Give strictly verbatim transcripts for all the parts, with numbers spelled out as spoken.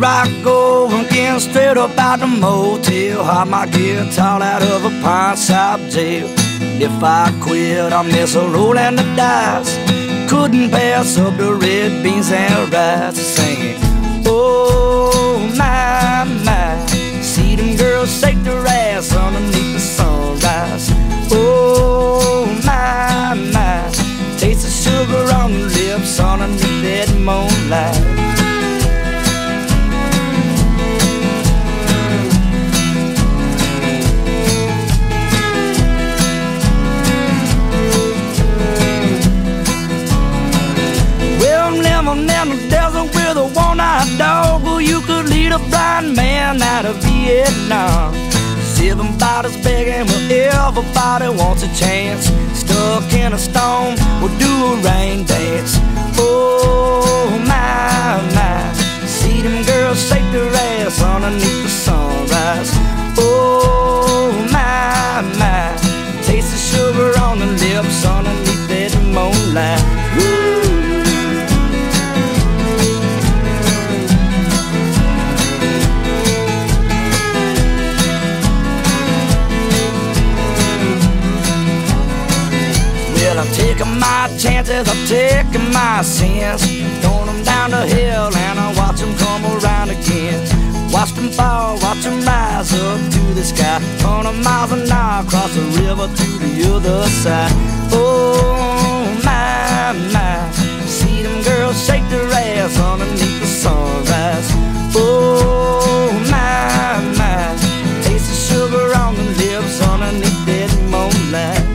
I go again, straight up out the motel. Hop my guitar out of a pine shop jail. And if I quit, I miss a rolling the dice. Couldn't pass up the red beans and rice. Singing, oh my, my, see them girls shake their ass underneath the sunrise. Oh my, my, taste the sugar on the lips underneath that moonlight. In the desert with a one-eyed dog, who you could lead a blind man out of Vietnam. Seven bodies begging, well, everybody wants a chance. Stuck in a storm, we'll do a rain dance. Oh my, my, see them girls shake their ass underneath the sunrise. Oh my, my, taste the sugar on the lips underneath that moonlight. Woo. I'm taking my chances, I'm taking my sins, throwing them down the hill and I watch them come around again. Watch them fall, watch them rise up to the sky, hundred miles an hour across the river to the other side. Oh my, my, see them girls shake their ass underneath the sunrise. Oh my, my, taste the sugar on the lips underneath that moonlight.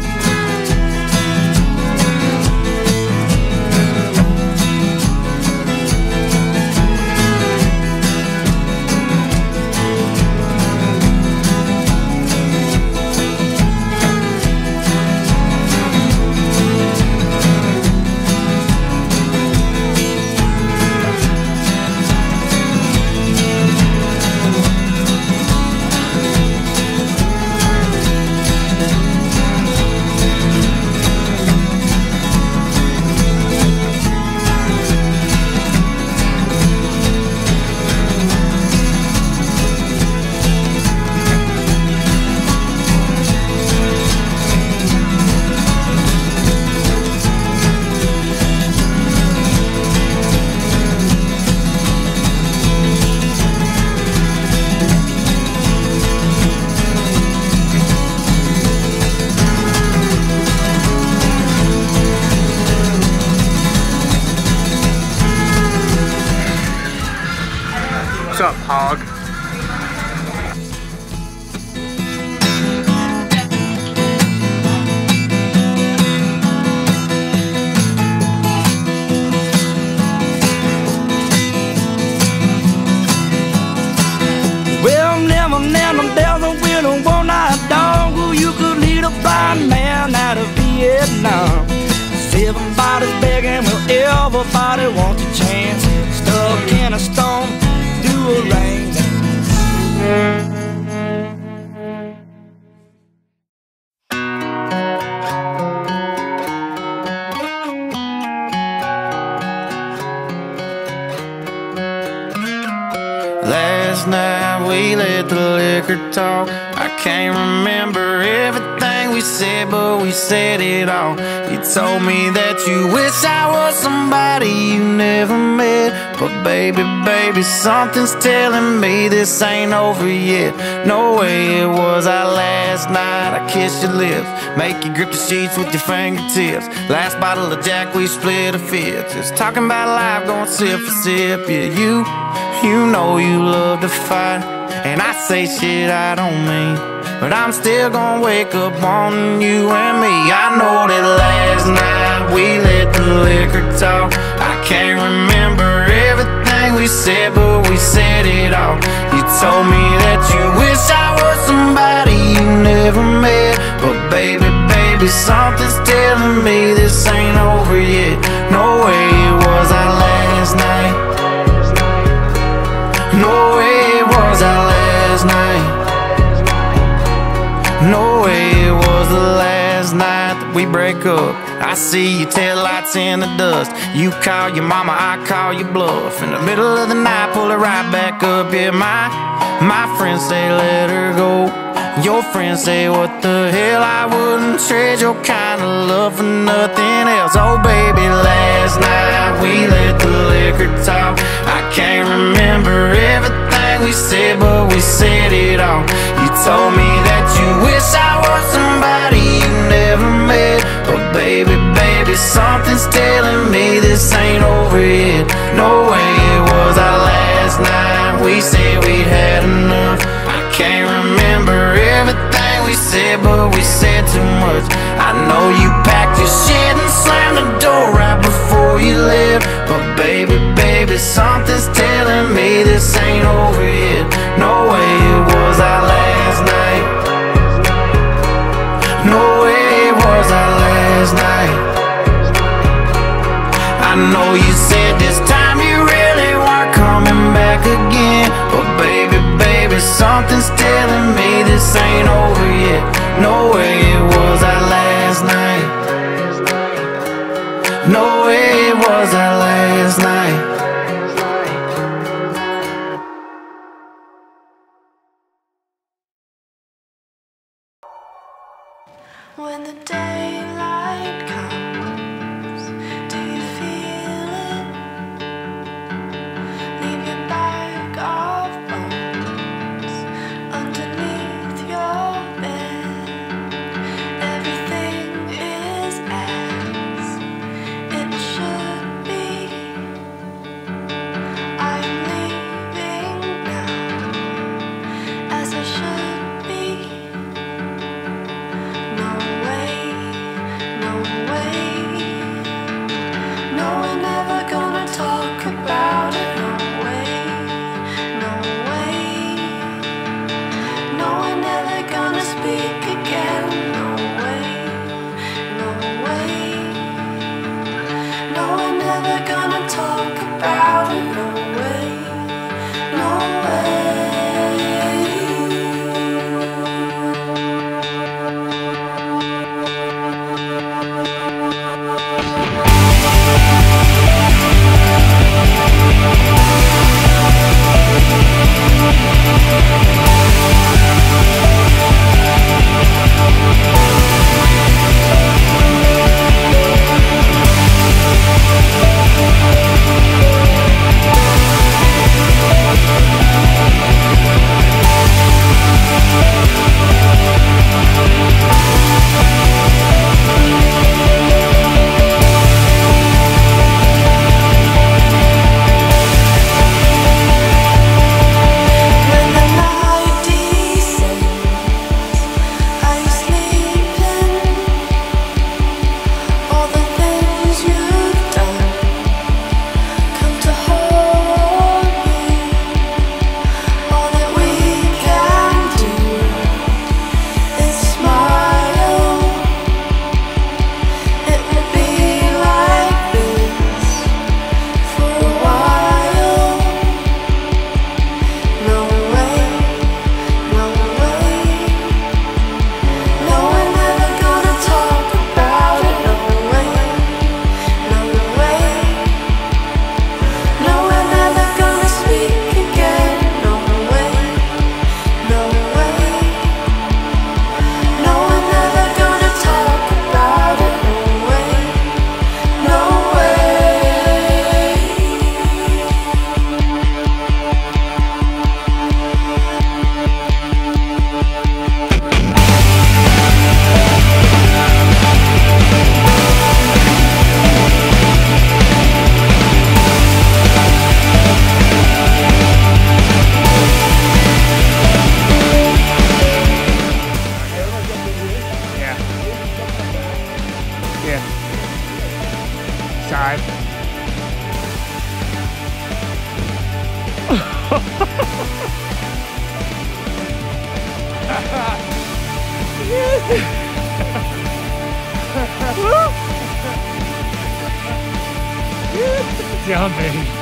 What's up, hog? Well, I'm living in the desert with a one-eyed dog, who you could lead a blind man out of Vietnam. Seven bodies begging, well, everybody wants a chance. Stuck in a storm, do a rain dance. Last night we let the liquor talk. I can't remember everything we said, but we said it all. You told me that you wish I was somebody you never met, but baby, baby, something's telling me this ain't over yet. No way it was our last night. I kissed your lips, make you grip the sheets with your fingertips. Last bottle of Jack, we split a fifth. Just talking about life, going sip for sip. Yeah, you, you know you love to fight, and I say shit I don't mean, but I'm still gonna wake up wanting you and me. I know that last night we let the liquor talk. I can't remember everything we said, but we said it all. You told me that you wish I was somebody you never met, but baby, baby, something's telling me this ain't over yet. No way it was our last night. No way it was our last night. No way it was the last last night that we break up. I see your taillights in the dust. You call your mama, I call your bluff. In the middle of the night, pull it right back up. Yeah, my, my friends say let her go. Your friends say what the hell, I wouldn't trade your kind of love for nothing else. Oh baby, last night we let the liquor talk. I can't remember everything we said, but we said it all. You told me that you wish I was somebody you never met. But baby, baby, something's telling me this ain't over yet. No way it was our last night. We said we'd had enough. I can't remember everything we said, but we said too much. I know you packed your shit and slammed the door right before you left. But baby, baby, something's telling me this ain't over yet. No way it was our last night. No way it was our last night. I know you said this time you really weren't coming back again. But baby, baby, something's telling me this ain't over yet. No way it was our last night. No way it was our last night. When the daylight comes, do you feel it? Leave your bag of bones underneath your bed. Everything is as it should be. I'm leaving now, as I should be. No way, no way. No, we're never gonna talk about it. No way, no way. No, we're never gonna speak again. No way, no way. No, we're never gonna talk about it. No way, no way. Jumping.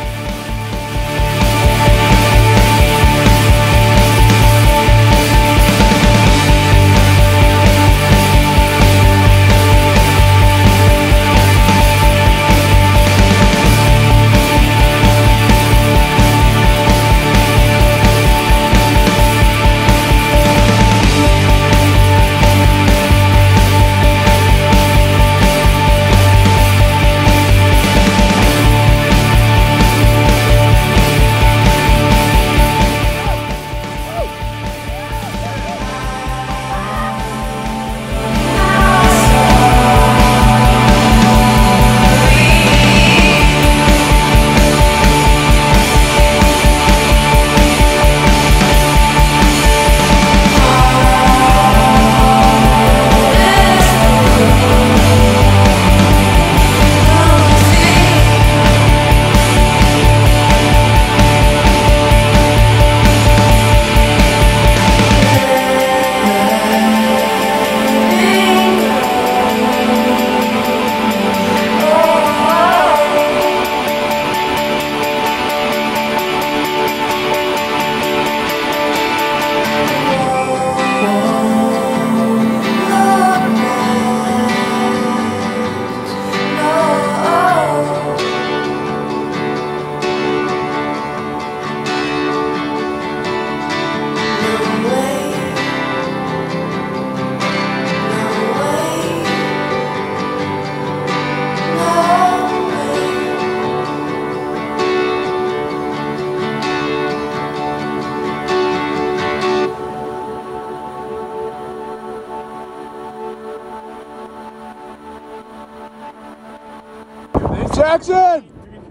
Jackson!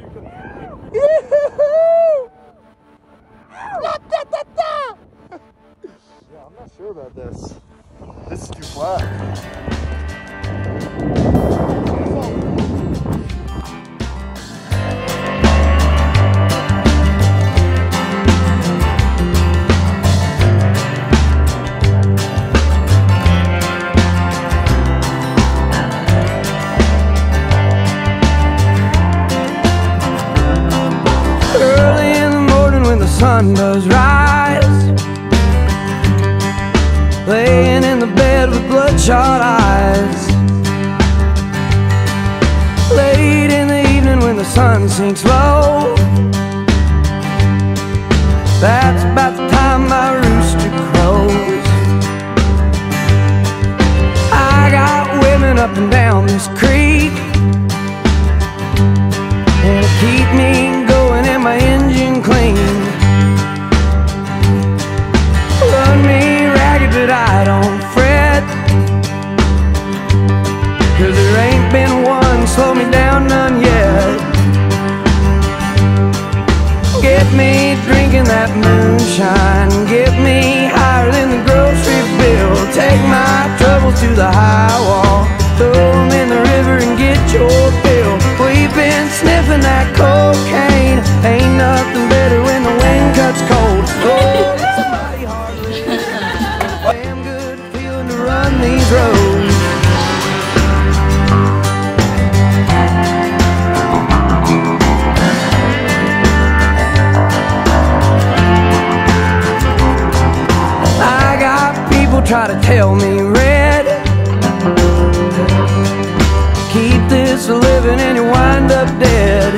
Yeah, I'm not sure about this. This is too flat. Sun does rise, laying in the bed with bloodshot eyes. Late in the evening when the sun sinks low, that's about the time my rooster crows. I got women up and down this creek, and it keep me going and my engine clean. Run me ragged but I don't fret, 'cause there ain't been one slow me down, none yet. Get me drinking that moonshine, get me higher than the grocery bill. Take my troubles to the high wall, throw them in the river and get your fill. We've been sniffing that cocaine, ain't nothing better when the wind cuts cold. Oh, damn good feeling to run these roads. I got people try to tell me, Red, keep this living and you wind up dead.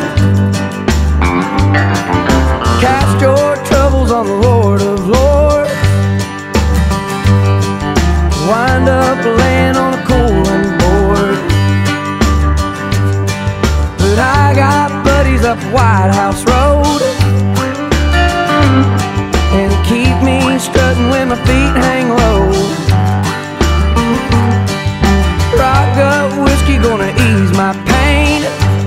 Cast your troubles on the Lord of Lords, wind up laying on a cooling board. But I got buddies up White House Road, and keep me strutting when my feet hang low. Rock gut whiskey gonna ease my pain,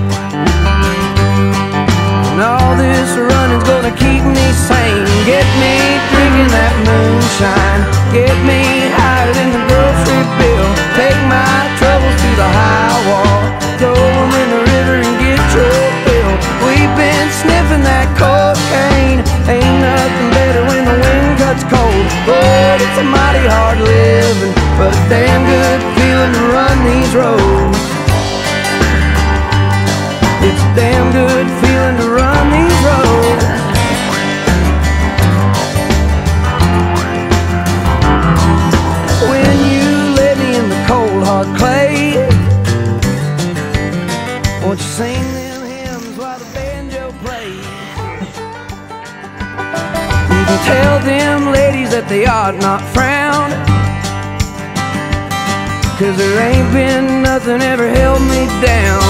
and all this running's gonna keep me sane. Get me drinking that moonshine, get me higher than the grocery bill. Take my troubles to the high wall, throw them in the river and get your fill. We've been sniffing that cocaine, ain't nothing better when the wind cuts cold. Lord, it's a mighty hard living, but a damn good feeling to run these roads. It's a damn good feeling to run these roads. When you lay me in the cold hard clay, won't you sing them hymns while the banjo plays? You can tell them ladies that they ought not frown, 'cause there ain't been nothing ever held me down.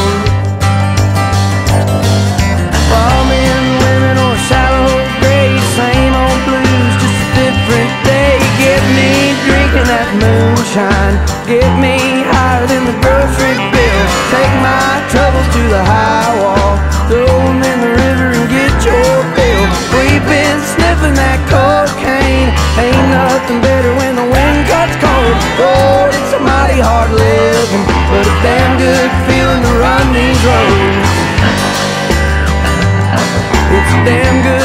Bombing women or shallow graves, same old blues, just a different day. Get me drinking that moonshine, get me higher than the grocery bill. Take my troubles to the high wall, throw them in the river and get your fill. We've been sniffing that cocaine, ain't nothing better when the wind cuts cold. Lord, it's a mighty hard living, but a damn good feeling to run these roads. It's a damn good